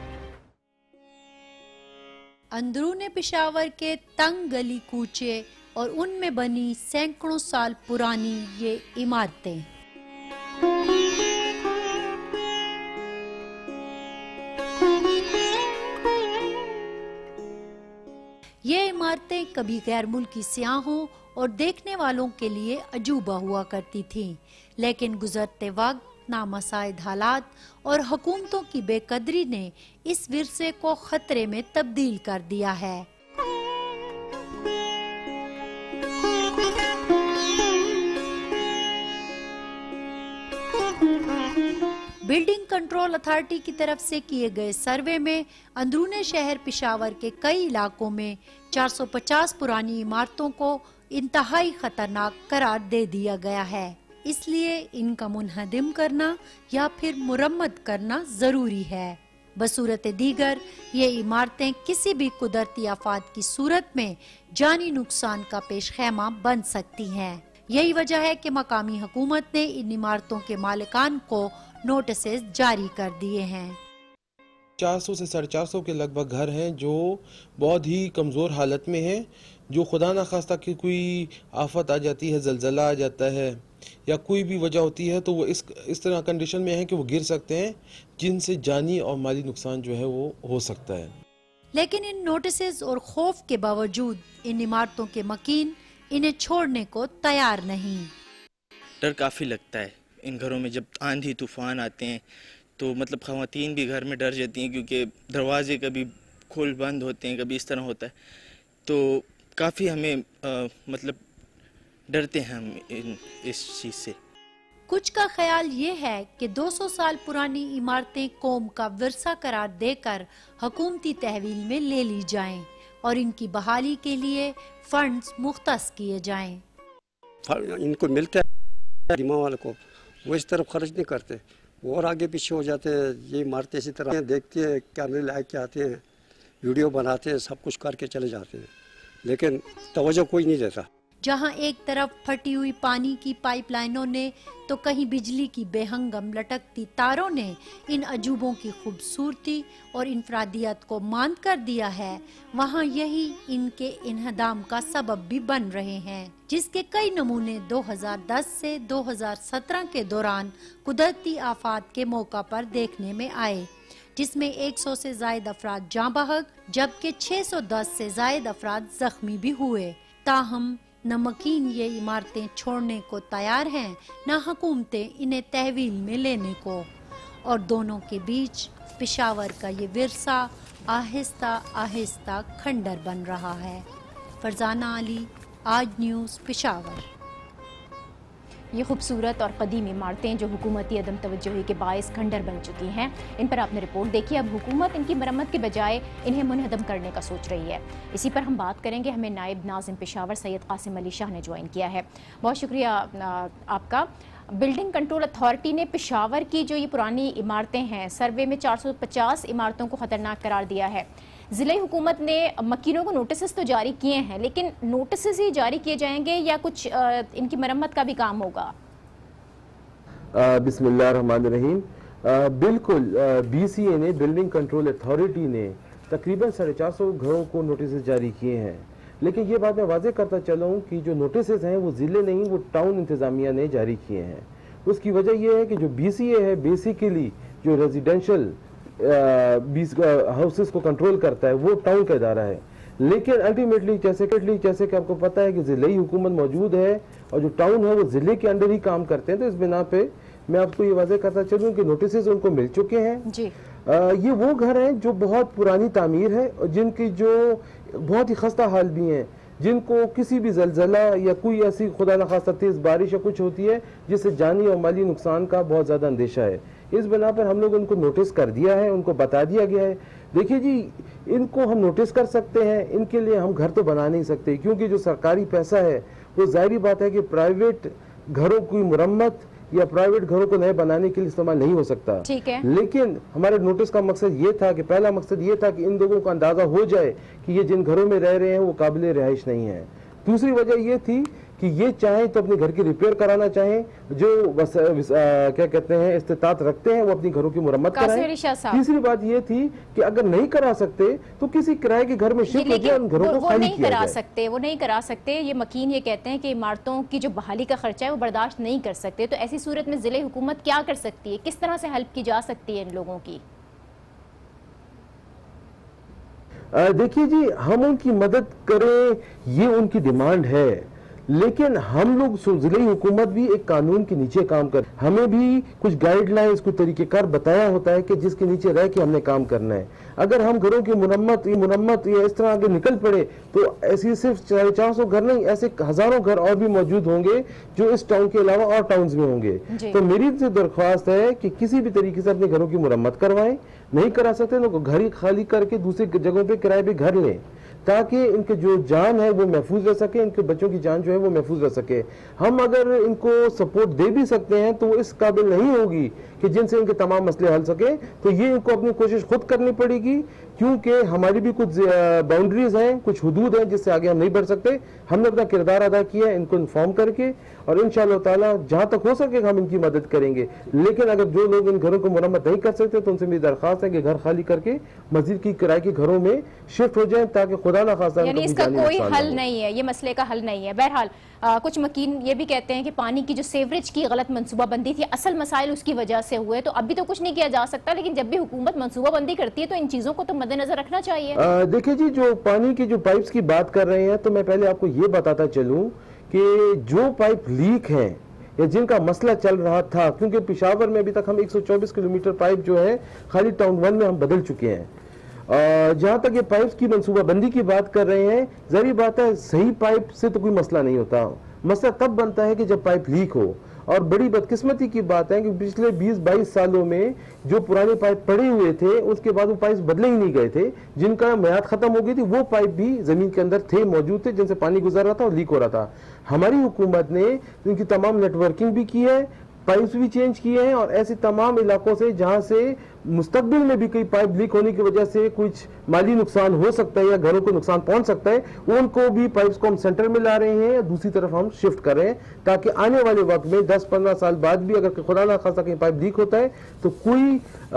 अंदरूने पेशावर के तंग गली कूचे और उनमें बनी सैकड़ों साल पुरानी ये इमारतें। ये इमारतें कभी गैर मुल्की सियाहों और देखने वालों के लिए अजूबा हुआ करती थीं, लेकिन गुजरते वक्त नामसाइद हालात और हुकूमतों की बेकदरी ने इस विरसे को खतरे में तब्दील कर दिया है। बिल्डिंग कंट्रोल अथॉरिटी की तरफ से किए गए सर्वे में अंदरूने शहर पेशावर के कई इलाकों में चार सौ पचास पुरानी इमारतों को इंतहाई खतरनाक करार दे दिया गया है। इसलिए इनका मुनहदिम करना या फिर मुरम्मत करना जरूरी है। बसूरत दीगर ये इमारतें किसी भी कुदरती आफात की सूरत में जानी नुकसान का पेश खैमा बन सकती हैं। यही वजह है कि मकामी हुकूमत ने इन इमारतों के मालिकान को नोटिस जारी कर दिए हैं। चार सौ से साढ़े चार सौ के लगभग घर हैं जो बहुत ही कमज़ोर हालत में हैं, जो खुदा न खास्ता कि कोई आफत आ जाती है, जलजला आ जाता है या कोई भी वजह होती है तो वो इस इस तरह कंडीशन में है कि वो गिर सकते हैं, जिनसे जानी और माली नुकसान जो है वो हो सकता है। लेकिन इन नोटिस और खौफ के बावजूद इन इमारतों के मकीन इन्हें छोड़ने को तैयार नहीं। डर काफ़ी लगता है इन घरों में। जब आंधी तूफान आते हैं तो मतलब ख़वातीन भी घर में डर जाती हैं, क्योंकि दरवाजे कभी खोल बंद होते हैं, कभी इस तरह होता है, तो काफ़ी हमें आ, मतलब डरते हैं हम इन इस चीज़ से। कुछ का ख्याल ये है कि दो सौ साल पुरानी इमारतें कौम का विरसा करार देकर हुकूमती तहवील में ले ली जाएं और इनकी बहाली के लिए फंड्स मुख्तस किए जाएं। इनको मिलता है दिमाग वाले को, वो इस तरफ खर्च नहीं करते, वो और आगे पीछे हो जाते हैं। ये इमारतें इसी तरह देखते हैं, कैमरे ला के आते हैं, वीडियो बनाते हैं, सब कुछ करके चले जाते हैं, लेकिन तवज्जो कोई नहीं देता। जहां एक तरफ फटी हुई पानी की पाइपलाइनों ने तो कहीं बिजली की बेहंगम लटकती तारों ने इन अजूबों की खूबसूरती और इनफरादियत को मांद कर दिया है, वहां यही इनके इन्हदाम का सबब भी बन रहे हैं, जिसके कई नमूने दो हज़ार दस से दो हज़ार सत्रह के दौरान कुदरती आफात के मौका पर देखने में आए, जिसमें सौ से जायद अफराद जाँ बहक जबकि छह सौ दस से जायद अफराद जख्मी भी हुए। ताहम न मकीन ये इमारतें छोड़ने को तैयार हैं, न हुकूमतें इन्हें तहवील में लेने को, और दोनों के बीच पेशावर का ये विरसा आहिस्ता आहिस्ता खंडर बन रहा है। फरजाना अली, आज न्यूज़, पेशावर। ये खूबसूरत और कदीम इमारतें जो हुकूमती अदम तवज्जोही के बायस खंडर बन चुकी हैं, इन पर आपने रिपोर्ट देखी। अब हुकूमत इनकी मरम्मत के बजाय इन्हें मुनहदम करने का सोच रही है। इसी पर हम बात करेंगे। हमें नायब नाज़िम पेशावर सैयद कासिम अली शाह ने ज्वाइन किया है। बहुत शुक्रिया आपका। बिल्डिंग कंट्रोल अथॉरिटी ने पेशावर की जो ये पुरानी इमारतें हैं, सर्वे में चार सौ पचास इमारतों को ख़तरनाक करार दिया है। ज़िले हुकूमत ने मकीनों को नोटिस तो जारी किए हैं, लेकिन नोटिस ही जारी किए जाएंगे या कुछ आ, इनकी मरम्मत का भी काम होगा? बिस्मिल्लाहिर्रहमानिर्रहीम। बिल्कुल, बीसीए ने, बिल्डिंग कंट्रोल अथॉरिटी ने तकरीबन साढ़े चार सौ घरों को नोटिस जारी किए हैं, लेकिन ये बात मैं वाज़ेह करता चला हूँ कि जो नोटिस हैं वो ज़िले नहीं, वो टाउन इंतज़ामिया ने जारी किए हैं। उसकी वजह यह है कि जो बीसीए है बेसिकली जो रेजिडेंशियल हाउसेस को कंट्रोल करता है वो टाउन का इदारा है, लेकिन अल्टीमेटली जैसे जैसे कि आपको पता है कि ज़िले हुकूमत मौजूद है और जो टाउन है वो ज़िले के अंडर ही काम करते हैं। तो इस बिना पे मैं आपको ये वाज़ेह करता चलूँ कि नोटिस उनको मिल चुके हैं। जी। ये वो घर हैं जो बहुत पुरानी तामीर है और जिनकी जो बहुत ही खस्ता हाल भी हैं, जिनको किसी भी जलजला या कोई ऐसी खुदा न खास्ता तेज़ बारिश या कुछ होती है जिससे जानी और माली नुकसान का बहुत ज़्यादा अंदेशा है। इस बिना पर हम लोग उनको नोटिस कर दिया है, उनको बता दिया गया है। देखिए जी, इनको हम नोटिस कर सकते हैं, इनके लिए हम घर तो बना नहीं सकते क्योंकि जो सरकारी पैसा है वो जाहिर बात है कि प्राइवेट घरों की मुरम्मत या प्राइवेट घरों को नए बनाने के लिए इस्तेमाल नहीं हो सकता। ठीक है। लेकिन हमारे नोटिस का मकसद ये था कि पहला मकसद ये था कि इन लोगों का अंदाजा हो जाए कि ये जिन घरों में रह रहे हैं वो काबिल रिहाइश नहीं है। दूसरी वजह ये थी कि ये चाहें तो अपने घर की रिपेयर कराना चाहें, जो बस, आ, क्या कहते हैं इस्तिताअत रखते हैं वो अपनी घरों की मुरम्मत कराएं। तीसरी बात ये थी कि अगर नहीं करा सकते तो किसी किराए के घर में शिफ्ट हो जाए, उन घरों को खाली किया करा सकते वो नहीं करा सकते। ये मकीन ये कहते हैं कि इमारतों की जो बहाली का खर्चा है वो बर्दाश्त नहीं कर सकते। तो ऐसी सूरत में जिले हुकूमत क्या कर सकती है, किस तरह से हेल्प की जा सकती है इन लोगों की? देखिए जी, हम उनकी मदद करें ये उनकी डिमांड है, लेकिन हम लोग जिले हुकूमत भी एक कानून के नीचे काम कर, हमें भी कुछ गाइडलाइंस कुछ तरीकेकार बताया होता है कि जिसके नीचे रह के हमने काम करना है। अगर हम घरों की मुरम्मत ये मुरम्मत या इस तरह आगे निकल पड़े तो ऐसी सिर्फ साढ़े चार सौ घर नहीं, ऐसे हजारों घर और भी मौजूद होंगे जो इस टाउन के अलावा और टाउन्स में होंगे। तो मेरी से दरख्वास्त है कि किसी भी तरीके से अपने घरों की मुरम्मत करवाएं, नहीं करा सकते तो घर ही खाली करके दूसरी जगहों पे किराए पे घर लें ताकि इनके जो जान है वो महफूज रह सके, इनके बच्चों की जान जो है वो महफूज रह सके। हम अगर इनको सपोर्ट दे भी सकते हैं तो वो इस काबिल नहीं होगी कि जिनसे इनके तमाम मसले हल सके, तो ये इनको अपनी कोशिश खुद करनी पड़ेगी क्योंकि हमारी भी कुछ बाउंड्रीज हैं, कुछ हुदूद हैं जिससे आगे हम नहीं बढ़ सकते। हमने अपना किरदार अदा किया है इनको इन्फॉर्म करके और इंशाअल्लाह ताला जहां तक हो सके हम इनकी मदद करेंगे। लेकिन अगर जो लोग इन घरों को मुरम्मत नहीं कर सकते तो उनसे मेरी दरख्वास्त है कि घर खाली करके मस्जिद की किराए के घरों में शिफ्ट हो जाए ताकि खुदा ना खासा यानी इसका कोई हल नहीं है, ये मसले का हल नहीं है। बहरहाल आ, कुछ मकीन ये भी कहते हैं कि पानी की जो सेवरेज की गलत मनसूबाबंदी थी, असल मसाइल उसकी वजह से हुए। तो अभी तो कुछ नहीं किया जा सकता, लेकिन जब भी हुकूमत मनसूबाबंदी करती है तो इन चीजों को तो मद्देनजर रखना चाहिए। देखिए जी, जो पानी की जो पाइप्स की बात कर रहे हैं तो मैं पहले आपको ये बताता चलूं कि जो पाइप लीक है या जिनका मसला चल रहा था, क्योंकि पेशावर में अभी तक हम एक सौ चौबीस किलोमीटर पाइप जो है खाली टाउन वन में हम बदल चुके हैं। जहां तक ये पाइप्स की मनसूबाबंदी की बात कर रहे हैं, जरूरी बात है सही पाइप से तो कोई मसला नहीं होता, मसला तब बनता है कि जब पाइप लीक हो। और बड़ी बदकिस्मती की बात है कि पिछले बीस बाईस सालों में जो पुराने पाइप पड़े हुए थे उसके बाद वो पाइप बदले ही नहीं गए थे, जिनका म्याद खत्म हो गई थी, वो पाइप भी जमीन के अंदर थे, मौजूद थे, जिनसे पानी गुजर रहा था और लीक हो रहा था। हमारी हुकूमत ने इनकी तमाम नेटवर्किंग भी की है, पाइप्स भी चेंज किए हैं और ऐसे तमाम इलाकों से जहां से मुस्तकबिल में भी कई पाइप लीक होने की वजह से कुछ माली नुकसान हो सकता है या घरों को नुकसान पहुंच सकता है, उनको भी पाइप्स को हम सेंटर में ला रहे हैं या दूसरी तरफ हम शिफ्ट कर रहे हैं ताकि आने वाले वक्त में दस पंद्रह साल बाद भी अगर खुदा ना खासा कहीं पाइप लीक होता है तो कोई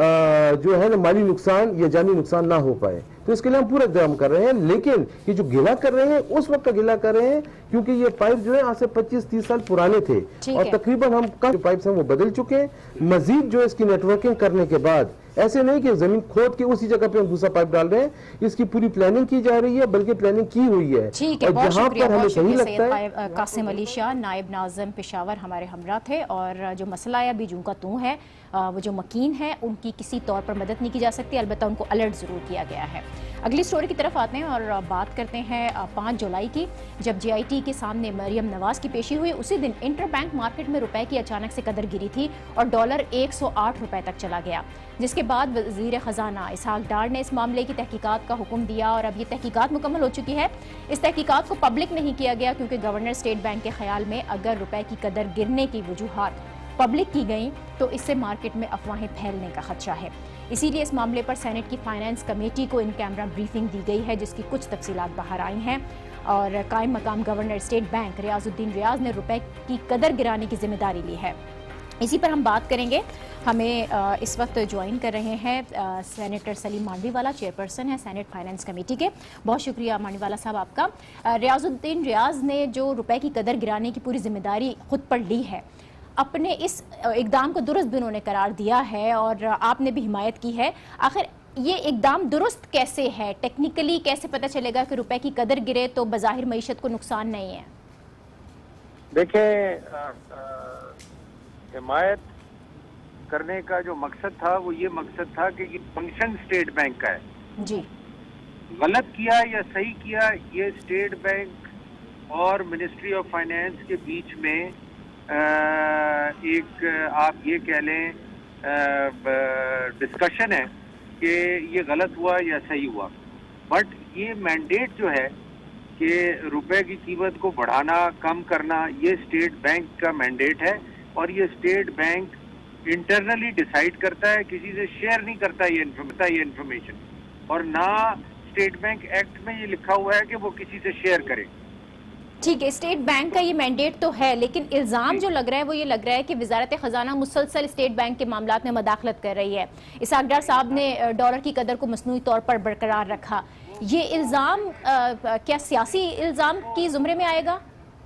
आ, जो है ना माली नुकसान या जानी नुकसान ना हो पाए। तो इसके लिए हम पूरा इंतजाम कर रहे हैं। लेकिन ये जो गिला कर रहे हैं उस वक्त का गिला कर रहे हैं क्योंकि ये पाइप जो है आज से पच्चीस तीस साल पुराने थे और तकरीबन हम जो पाइप्स हैं वो बदल चुके हैं। मजीद जो इसकी नेटवर्किंग करने के बाद ऐसे नहीं कि जमीन खोद के उसी जगह पे हम दूसरा पाइप डाल रहे हैं, इसकी पूरी प्लानिंग की जा रही है, बल्कि प्लानिंग की हुई है। ठीक है, बहुत शुक्रिया, बहुत शुक्रिया। कासिम अली शाह, नायब नाज़िम पेशावर हमारे हमरा थे। और जो मसला है अभी जूं का तू है, वो जो मकीन है उनकी किसी तौर पर मदद नहीं की जा सकती, अलबत्ता उनको अलर्ट ज़रूर किया गया है। अगली स्टोरी की तरफ आते हैं और बात करते हैं पाँच जुलाई की, जब जे आई टी के सामने मरियम नवाज की पेशी हुई। उसी दिन इंटर बैंक मार्केट में रुपए की अचानक से कदर गिरी थी और डॉलर एक सौ आठ रुपए तक चला गया, जिसके बाद वज़ीर ख़जाना इसहाक डार ने इस मामले की तहकीकात का हुक्म दिया और अब ये तहकीकात मुकम्मल हो चुकी है। इस तहकीकात को पब्लिक नहीं किया गया क्योंकि गवर्नर स्टेट बैंक के ख्याल में अगर रुपए की कदर गिरने की वजूहात पब्लिक की गई तो इससे मार्केट में अफवाहें फैलने का खदशा है। इसीलिए इस मामले पर सेनेट की फाइनेंस कमेटी को इन कैमरा ब्रीफिंग दी गई है, जिसकी कुछ तफसीलात बाहर आई हैं। और कायम मकाम governor state bank Riazuddin Riaz ने रुपए की कदर गिराने की जिम्मेदारी ली है। इसी पर हम बात करेंगे। हमें इस वक्त ज्वाइन कर रहे हैं सेनेटर सलीम मांडवीवाला, चेयरपर्सन है सेनेट फाइनेंस कमेटी के। बहुत शुक्रिया मांडवीवाला साहब आपका। रियाजुद्दीन रियाज ने जो रुपए की कदर गिराने की पूरी जिम्मेदारी खुद पर ली है, अपने इस इकदाम को दुरुस्त भी उन्होंने करार दिया है और आपने भी हिमायत की है। आखिर ये इकदाम दुरुस्त कैसे है? टेक्निकली कैसे पता चलेगा कि रुपए की कदर गिरे तो बज़ाहिर मईशत को नुकसान नहीं है? देखिए, हिमायत करने का जो मकसद था वो ये मकसद था कि ये फंक्शन स्टेट बैंक का है जी। गलत किया या सही किया, ये स्टेट बैंक और मिनिस्ट्री ऑफ फाइनेंस के बीच में एक आप ये कह लें डिस्कशन है कि ये गलत हुआ या सही हुआ। बट ये मैंडेट जो है कि रुपए की कीमत को बढ़ाना कम करना, ये स्टेट बैंक का मैंडेट है और ये स्टेट बैंक इंटरनली डिसाइड करता है, किसी से शेयर नहीं करता ये ये इन्फॉर्मेशन, और ना स्टेट बैंक एक्ट में ये लिखा हुआ है कि वो किसी से शेयर करे। ठीक है, स्टेट बैंक का ये मैंडेट तो है, लेकिन इल्जाम जो लग रहा है वो ये लग रहा है कि वजारत खजाना मुसलसल स्टेट बैंक के मामलात में मदाखलत कर रही है। इसहाक डार साहब ने डॉलर की कदर को मसनूई तौर पर बरकरार रखा। ये इल्जाम क्या सियासी इल्जाम की जुमरे में आएगा?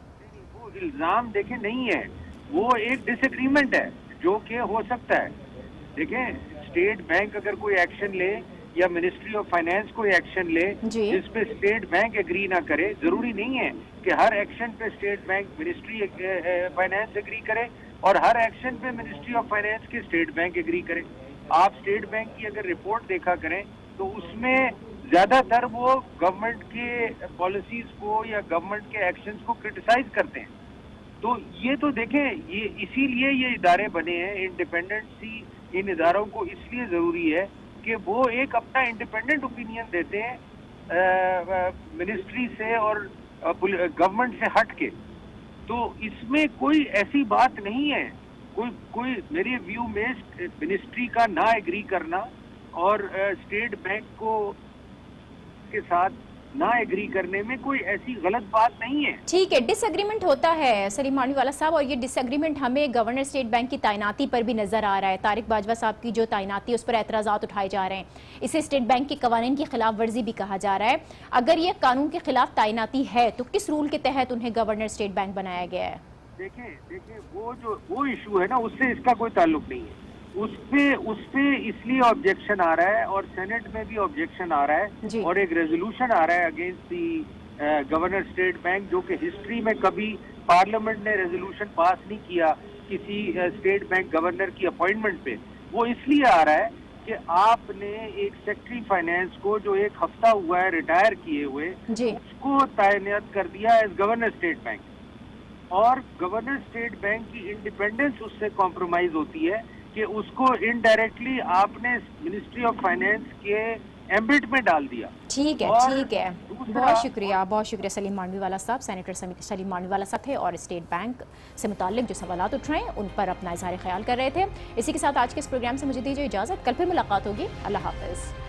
वो इल्जाम देखें नहीं है, वो एक डिसएग्रीमेंट है जो कि हो सकता है। देखें, स्टेट बैंक अगर कोई एक्शन ले या मिनिस्ट्री ऑफ फाइनेंस कोई एक्शन ले जिस पे स्टेट बैंक एग्री ना करे, जरूरी नहीं है कि हर एक्शन पे state bank ministry finance agree करे और हर एक्शन पे मिनिस्ट्री ऑफ फाइनेंस के स्टेट बैंक एग्री करे। आप स्टेट बैंक की अगर रिपोर्ट देखा करें तो उसमें ज्यादातर वो गवर्नमेंट के पॉलिसीज को या गवर्नमेंट के एक्शंस को क्रिटिसाइज करते हैं। तो ये तो देखें, ये इसीलिए ये इदारे बने हैं, इंडिपेंडेंसी इन इदारों को इसलिए जरूरी है कि वो एक अपना इंडिपेंडेंट ओपिनियन देते हैं मिनिस्ट्री से और गवर्नमेंट से हट के। तो इसमें कोई ऐसी बात नहीं है, कोई कोई मेरे व्यू में मिनिस्ट्री का ना एग्री करना और स्टेट बैंक को के साथ ना एग्री करने में कोई ऐसी गलत बात नहीं है। ठीक है, डिसएग्रीमेंट होता है सलीम मानवीवाला साहब, और ये डिसएग्रीमेंट हमें गवर्नर स्टेट बैंक की तैनाती पर भी नजर आ रहा है। तारिक बाजवा साहब की जो तैनाती उस पर एतराज़ात उठाए जा रहे हैं, इसे स्टेट बैंक के कवानीन की खिलाफ वर्जी भी कहा जा रहा है। अगर ये कानून के खिलाफ तैनाती है तो किस रूल के तहत उन्हें गवर्नर स्टेट बैंक बनाया गया है? देखें देखें वो जो वो इशू है ना, उससे इसका कोई ताल्लुक नहीं है। उस पे उस पे इसलिए ऑब्जेक्शन आ रहा है और सेनेट में भी ऑब्जेक्शन आ रहा है और एक रेजोल्यूशन आ रहा है against the governor state bank, जो कि हिस्ट्री में कभी पार्लियामेंट ने रेजोल्यूशन पास नहीं किया किसी स्टेट बैंक गवर्नर की अपॉइंटमेंट पे। वो इसलिए आ रहा है कि आपने एक सेक्रेटरी फाइनेंस को जो एक हफ्ता हुआ है रिटायर किए हुए, उसको तैनात कर दिया एज गवर्नर स्टेट बैंक, और गवर्नर स्टेट बैंक की इंडिपेंडेंस उससे कॉम्प्रोमाइज होती है कि उसको इनडायरेक्टली आपने मिनिस्ट्री ऑफ फाइनेंस के एम्बिट में डाल दिया। ठीक है, ठीक है, बहुत शुक्रिया, बहुत शुक्रिया सलीम मानवीवाला साहब। सेनेटर सलीम मानवीवाला साहब थे और स्टेट बैंक से मुताल्लिक जो सवालात उठ रहे हैं उन पर अपना इज़हार ख्याल कर रहे थे। इसी के साथ आज के इस प्रोग्राम से मुझे दीजिए इजाज़त, कल फिर मुलाकात होगी। अल्लाह हाफ़िज़।